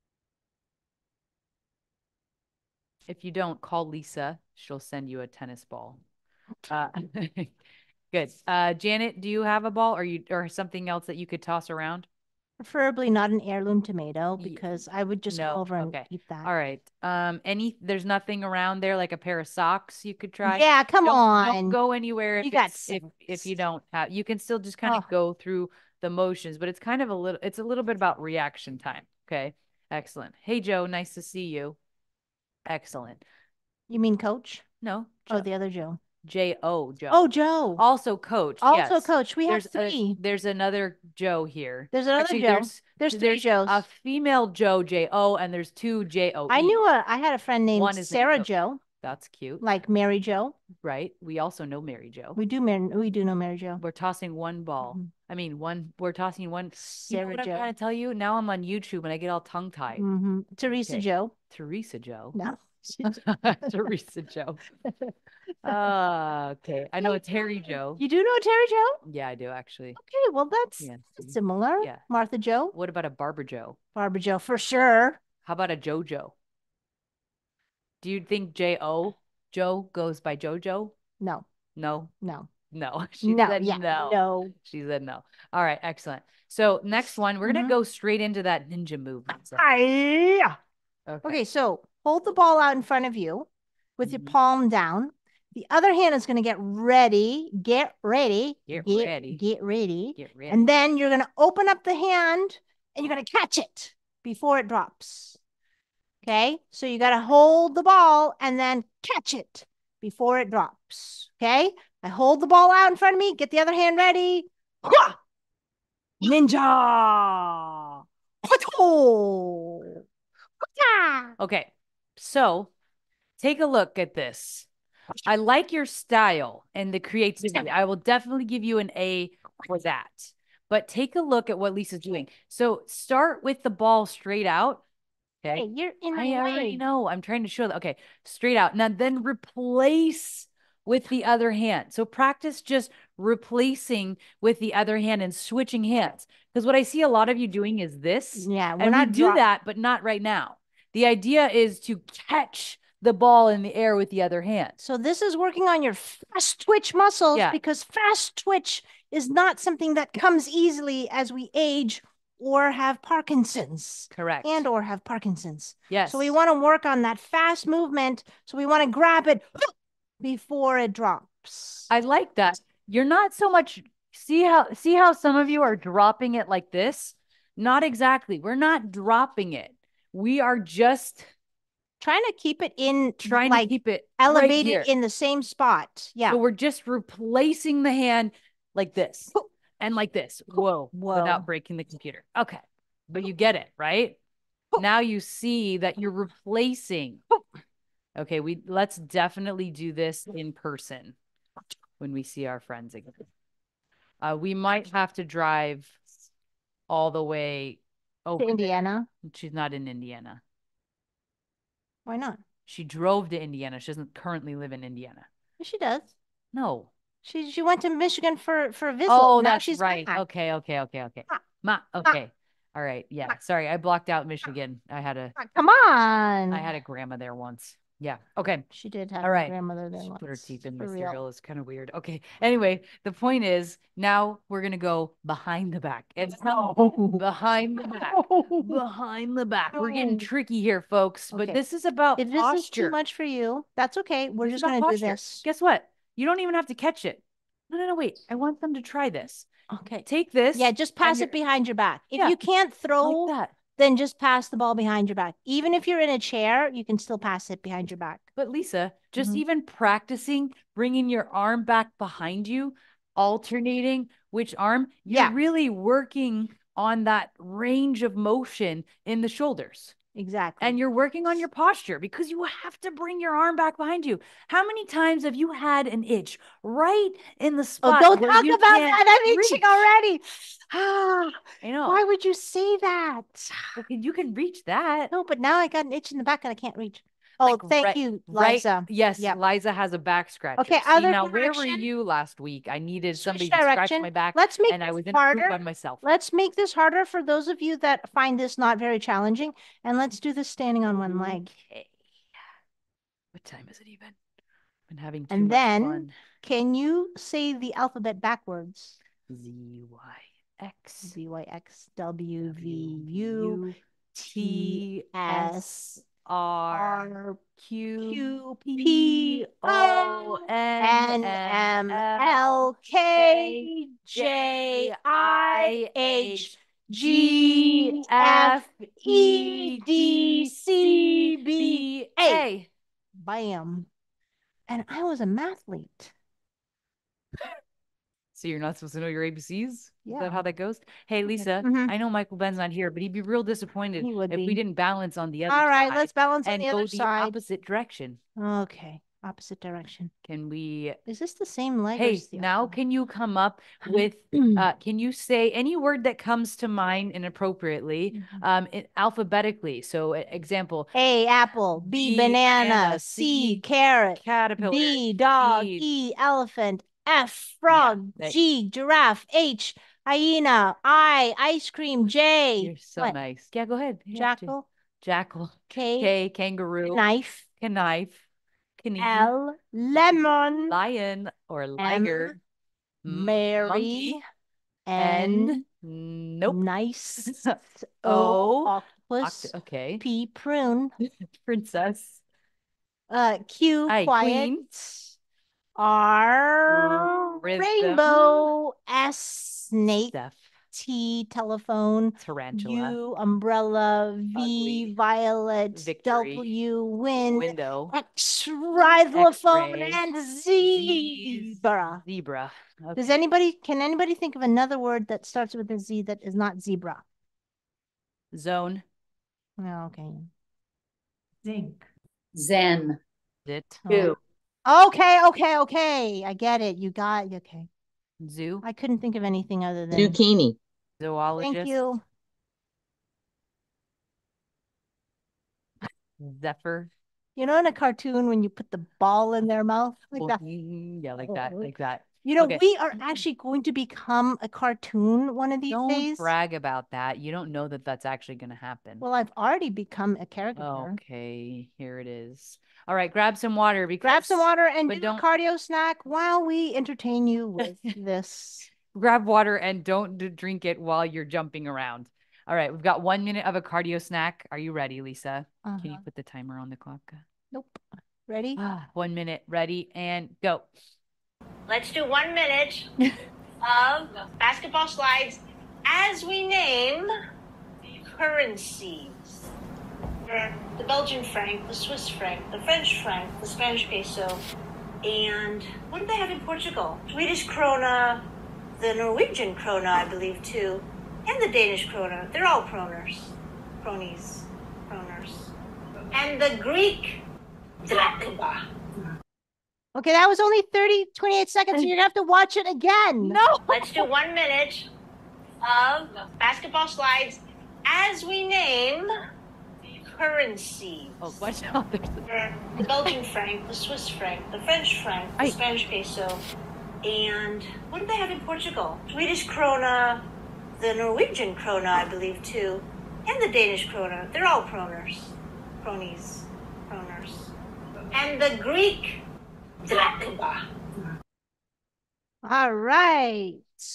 If you don't, call Lisa. She'll send you a tennis ball. Uh, good. Uh, Janet, do you have a ball or you or something else that you could toss around? Preferably not an heirloom tomato Ye- because I would just no, go over and okay. eat that. All right. Um, any there's nothing around there like a pair of socks you could try. Yeah, come Don't, on. don't go anywhere if You got it's- if if you socks. don't have. You can still just kind of Oh. go through the motions, but it's kind of a little. It's a little bit about reaction time. Okay. Excellent. Hey Joe, nice to see you. Excellent. You mean Coach? No. Oh, Joe. the other Joe. J O Joe. Oh, Joe. Also Coach. Also yes. Coach. We have There's a- three. there's another Joe here. There's another Actually, Joe. There's There's three there's Joes. a female Joe J O and there's two J O. I knew a. I had a friend named One is named Sarah Coach. Joe, That's cute. like Mary Joe. Right. We also know Mary Jo. We do. Mary, we do know Mary Joe. We're tossing one ball. Mhm. I mean, one. We're tossing one. You know Sarah what I'm Joe. trying to tell you? Now I'm on YouTube and I get all tongue tied. hmm Teresa Okay. Joe. Teresa Joe. No. Teresa Joe. Uh, okay. I know it's Harry Joe. You do know Terry Joe? Yeah, I do actually. Okay, well that's Yeah. see? similar. Yeah. Martha Joe, What about a Barbara Joe? Barbara Joe for sure. How about a JoJo? Do you think J O Joe goes by JoJo? No, No, no, no. She no. said Yeah, no. no. She said no. All right, excellent. So next one, we're Mhm. gonna go straight into that ninja movement. So- Hi. Okay. Okay, so hold the ball out in front of you with your Mhm. palm down. The other hand is going to get ready. Get ready. Get get ready. Get ready. Get ready. And then you're going to open up the hand and you're going to catch it before it drops. Okay, so you got to hold the ball and then catch it before it drops. Okay, I hold the ball out in front of me, get the other hand ready. Hua! Ninja. Hua-to! Hua-ta! Okay, so take a look at this. I like your style and the creativity. I will definitely give you an A for that. But take a look at what Lisa's doing. So start with the ball straight out. Okay. Hey, you're in my I already way. know. I'm trying to show that. Okay, straight out. Now then replace with the other hand. So practice just replacing with the other hand and switching hands. Because what I see a lot of you doing is this. Yeah, we're And we not do drop- that, but not right now. The idea is to catch the ball in the air with the other hand. So this is working on your fast twitch muscles Yeah. because fast twitch is not something that comes easily as we age or have Parkinson's Correct. and or have Parkinson's. yes. So we want to work on that fast movement. So we want to grab it before it drops. I like that. You're not so much see how see how some of you are dropping it like this? Not exactly. We're not dropping it. We are just Trying to keep it in, trying like to keep it right elevated here. in the same spot. Yeah. So we're just replacing the hand like this and like this. Whoa, Whoa. without breaking the computer. Okay. But you get it, right? Now you see that you're replacing. Okay, we let's definitely do this in person when we see our friends again. Uh, we might have to drive all the way over. To Indiana. She's not in Indiana. Why not? She drove to Indiana. She doesn't currently live in Indiana. Yes, she does. No. She she went to Michigan for for a visit. Oh, Now that's she's right. back. Okay, okay, okay, okay. Ah, Ma, okay. All right. Yeah. Sorry, I blocked out Michigan. I had a Come on. I had a grandma there once. Yeah. Okay. She did have All a right. grandmother there She once. put her teeth in my for real. cereal. It's kind of weird. Okay. Anyway, the point is now we're gonna go behind the back. It's behind the back. Behind the back. We're getting No. tricky here, folks. But Okay. this is about If this posture. is too much for you, that's okay. We're This is just about gonna do posture. this. Guess what? You don't even have to catch it. No, no, no, wait. I want them to try this. Okay. Take this. Yeah, just pass and it behind your back. If Yeah, you can't throw, like that. then just pass the ball behind your back. Even if you're in a chair, you can still pass it behind your back. But Lisa, just Mhm. even practicing bringing your arm back behind you, alternating which arm, you're Yeah. really working on that range of motion in the shoulders. Exactly. And you're working on your posture because you have to bring your arm back behind you. How many times have you had an itch right in the Oh, spot? don't where talk you about can't that. I'm itching reach? already. Ah, I know. why would you say that? Well, you can reach that. No, but now I got an itch in the back and I can't reach. Oh, Like, thank right- you, Right. Liza. Yes, Yep. Liza has a back scratcher. Okay, See, other now where were direction. you last week? I needed Switch somebody to scratch direction. my back, Let's make and I this was in a group harder. by myself. Let's make this harder for those of you that find this not very challenging. And let's do this standing on one leg. Okay. What time is it even? Been having too And much then, fun. can you say the alphabet backwards? Z Y X Z Y X W V U U T S R R Q Q P P O O N N M M L L K J I H G F E D C B A. Bam. And I was a mathlete. So you're not supposed to know your A B Cs? Is Yeah. that how that goes? Hey, Lisa, Mhm. I know Michael Ben's not here, but he'd be real disappointed He would if be. we didn't balance on the other All right, side let's balance on and the go other the side. opposite direction. Okay, opposite direction. Can we? Is this the same leg? or Hey, is the now other can you come up with, uh, can you say any word that comes to mind inappropriately, Mhm. um, in- alphabetically? So, e- example, A, apple. B, B, banana. banana. C, C, carrot. caterpillar. D, dog. D. E, elephant. F, frog. that- G, giraffe. H, hyena. I, ice cream. J, You're so what? nice. Yeah, go ahead. Yeah, J- Jackal. Jackal. K, K, kangaroo. knife. Knife. Knife. L, lemon. Lion or M, liger. M- Mary. Monkey. N, N. Nope. nice. O, O. octopus. Oct- okay. P, prune. Princess. Uh, Q, I, quiet. queen. R, Rhythm. rainbow. S, snake. Steph. T, telephone. Tarantula. U, umbrella. V, Ugly. violet. Victory. W, wind. Window. X, rhizophone. X-ray. And Z- zebra. Zebra. Does Okay. anybody, can anybody think of another word that starts with a Z that is not zebra? Zone. Oh, okay. Zinc. Zen. It. Oh. Okay, okay, okay. I get it. You got okay. Zoo. I couldn't think of anything other than Zucchini. Zoologist. thank you. Zephyr. You know, in a cartoon when you put the ball in their mouth like that. Boing. Yeah, like that. Like that. You know, Okay. we are actually going to become a cartoon one of these Don't days. brag about that. You don't know that that's actually going to happen. Well, I've already become a caricature. Okay, here it is. All right, grab some water. Because, Grab some water and but do don't a cardio snack while we entertain you with this. grab water and don't d- drink it while you're jumping around. All right, we've got one minute of a cardio snack. Are you ready, Lisa? Can you Uh-huh. put the timer on the clock? Nope. Ready? Ah, one minute, ready, and go. Let's do one minute of basketball slides as we name currencies. The Belgian franc, the Swiss franc, the French franc, the Spanish peso, and what do they have in Portugal? Swedish krona, the Norwegian krona, I believe, too, and the Danish krona. They're all kroners. Cronies. Kroners. And the Greek drachma. Okay, that was only thirty, twenty-eight seconds, so you're gonna have to watch it again. No. Let's do one minute of basketball slides as we name currencies. Oh, watch out. There's the- The Belgian franc, the Swiss franc, the French franc, the Aye. Spanish peso, and what do they have in Portugal? Swedish krona, the Norwegian krona, I believe, too, and the Danish krona. They're all kroners. Cronies. Kroners. And the Greek drachma. All right.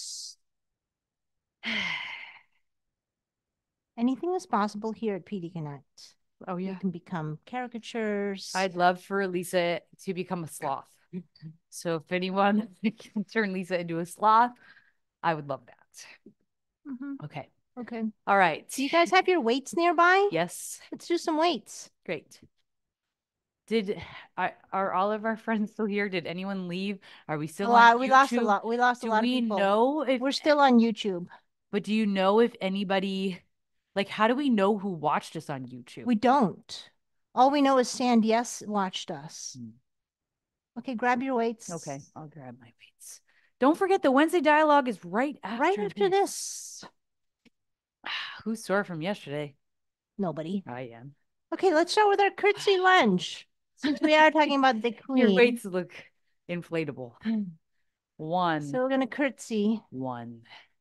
Anything is possible here at P D Connect. Oh, You yeah. can become caricatures. I'd love for Lisa to become a sloth. So if anyone can turn Lisa into a sloth, I would love that. Mhm. Okay. Okay. All right. Do you guys have your weights nearby? Yes. Let's do some weights. Great. Did are, are all of our friends still here? Did anyone leave? Are we A still on lot. We lost a YouTube? lot. We lost a Do lot of we people. know if We're still on YouTube. but do you know if anybody like how do we know who watched us on YouTube? We don't. All we know is Sandy yes watched us. Hmm. Okay, grab your weights. Okay, I'll grab my weights. Don't forget the Wednesday dialogue is right after Right after this. this. Who's sore from yesterday? Nobody. I am. Okay, let's start with our curtsy lunge. Since we are talking about the queen. Your weights look inflatable. One. So we're gonna curtsy. One.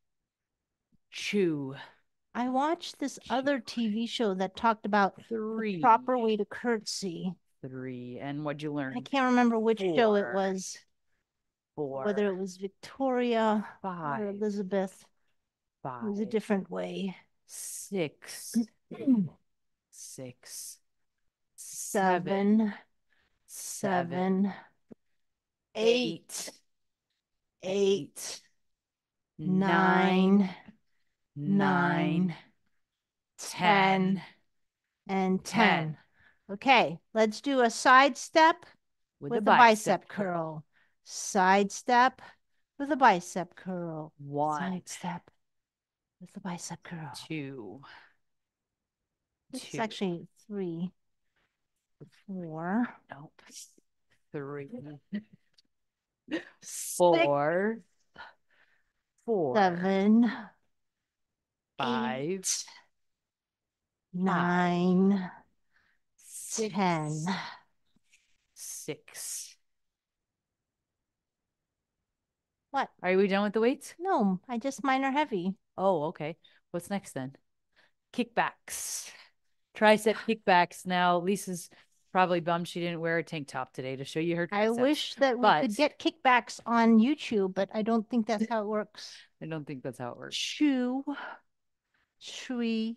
Two. I watched this other T V show that talked about Three. the proper way to curtsy. Three. And what'd you learn? I can't remember which show it Four. was. Four. Whether it was Victoria Five. or Elizabeth. Five. It was a different way. Six. Six. Seven. Seven. Seven. Eight. Eight. Nine. Nine. Ten. And ten. Okay, let's do a side step With, with a a bicep, bicep curl. Side step with a bicep curl. One. Side step with a bicep curl. Two. This is Two. actually three. Four. Nope. Three. Four. Four. Seven. Five. Eight, nine. Six. Ten. Six. What? Are we done with the weights? No, I just mine are heavy. Oh, okay. What's next then? Kickbacks. Tricep kickbacks. Now, Lisa's probably bummed she didn't wear a tank top today to show you her I triceps. wish that we but could get kickbacks on YouTube, but I don't think that's how it works. I don't think that's how it works. Two, three,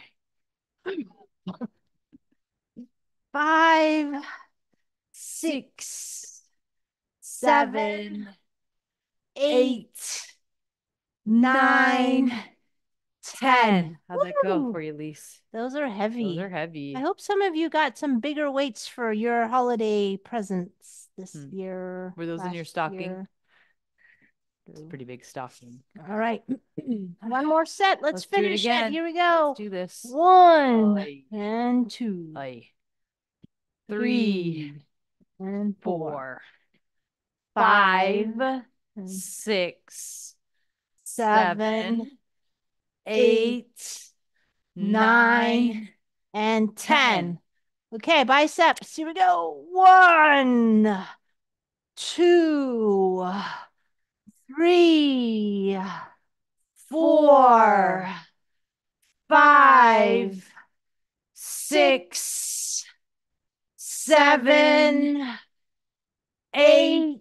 five, six, seven, eight, nine, ten. How'd that go Woo! for you, Lise? Those are heavy. Those are heavy. I hope some of you got some bigger weights for your holiday presents this Hmm. year. Were those in your last stocking? year. It's a pretty big stocking. All right. One more set. Let's, Let's do it finish it. again. Here we go. Let's do this. One Aye. and two. Aye. Three Three, and four. four, Five five, and six, seven, seven, eight, nine, and ten. ten. Okay, biceps. Here we go. One, two, three, four, five, six, seven, eight,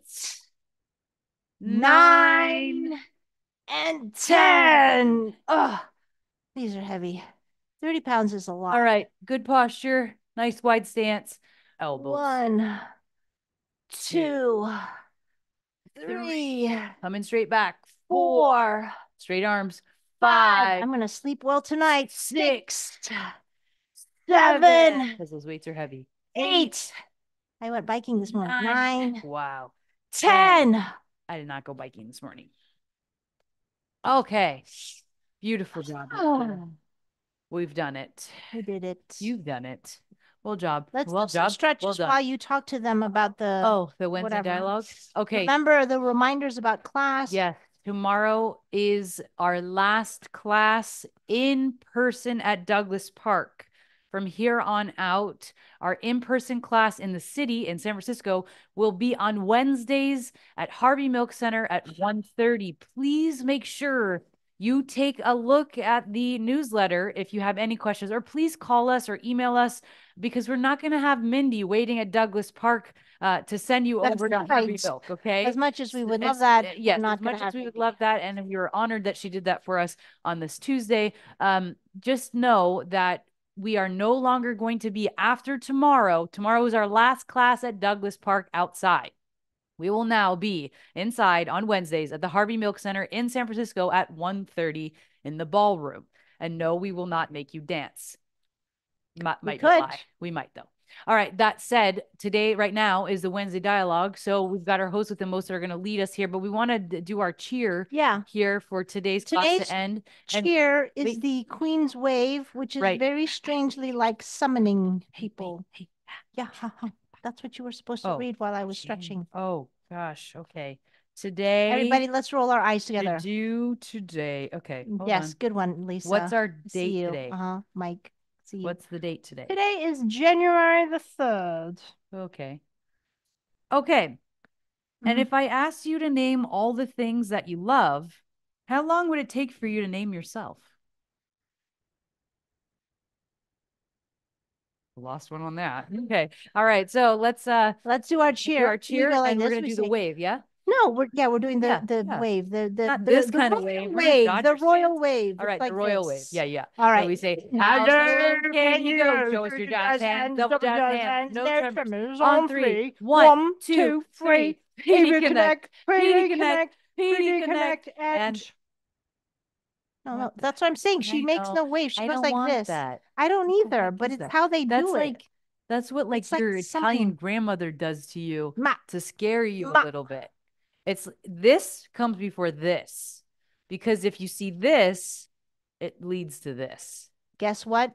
nine, and ten. Oh, these are heavy. thirty pounds is a lot. All right. Good posture. Nice wide stance. Elbows. One, two, Three. three, Coming straight back. Four. four, Straight arms. five. Five. I'm going to sleep well tonight. Six, Seven. seven, Because those weights are heavy. eight. I went biking this morning. Nine, Wow. ten. I did not go biking this morning. Okay. Beautiful job. Lisa. Oh, We've done it. we did it. You've done it. Well job. Let's well do some job. stretches well done. while you talk to them about the Oh, the Wednesday whatever. dialogue. Okay. Remember the reminders about class? Yes. Tomorrow is our last class in person at Douglas Park. From here on out, our in-person class in the city in San Francisco will be on Wednesdays at Harvey Milk Center at one thirty. Please make sure you take a look at the newsletter if you have any questions, or please call us or email us, because we're not going to have Mindy waiting at Douglas Park uh, to send you That's over to right. Harvey Milk, okay? As much as we would As- love that, uh, we're yes, not as much gonna as have we would Mindy. love that, and we were honored that she did that for us on this Tuesday. Um, just know that we are no longer going to be after tomorrow. Tomorrow is our last class at Douglas Park outside. We will now be inside on Wednesdays at the Harvey Milk Center in San Francisco at one thirty in the ballroom. And no, we will not make you dance. Might, We might could. lie. We might, though. All right. That said, today, right now, is the Wednesday dialogue. So we've got our hosts with the most that are going to lead us here, but we want to do our cheer Yeah. here for today's, class Today's to end. And cheer is wait. the Queen's Wave, which is Right. very strangely like summoning people. Hey, Yeah, ha, ha. That's what you were supposed to Oh, read while I was Jane. stretching. Oh, gosh. Okay. Today, Everybody, let's roll our eyes to together. do today. Okay. Hold Yes, on. good one, Lisa. What's our See date you. today? Uh-huh, Mike. See you. What's the date today? Today is January the third. Okay. Okay. And Mhm. if I asked you to name all the things that you love, how long would it take for you to name yourself? Lost one on that. Okay. All right. So let's uh Let's do our do cheer. our We cheer go like and we're this, gonna we do the say- wave, yeah? No, we're yeah, we're doing the Yeah, the yeah. wave, the the Not the, this the kind of royal wave. We're gonna wave, Dodger the royal stance. wave. All right, It's like the royal this. wave. Yeah, yeah. All right. So we say, How how low slow can you go? Show us your jazz hands, double jazz hands, no tremors. On three. One, two, three. P D connect, P D connect, P D connect, and No, no, What the- that's what I'm saying. She I makes know. no wave. She I goes don't like want this. that. I don't What the either, heck but is it's that? how they That's do like it. that's what like It's like your Italian something- grandmother does to you Ma. to scare you Ma. a little bit. It's this comes before this. Because if you see this, it leads to this. Guess what?